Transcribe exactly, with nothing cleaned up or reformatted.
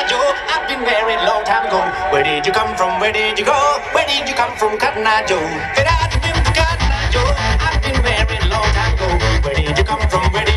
Eye Joe, I've been married long time ago. Where did you come from? Where did you go? Where did you come from, Cotton Eye Joe? Get out of him, Cotton Eye Joe. I've been married long time ago. Where did you come from? Where did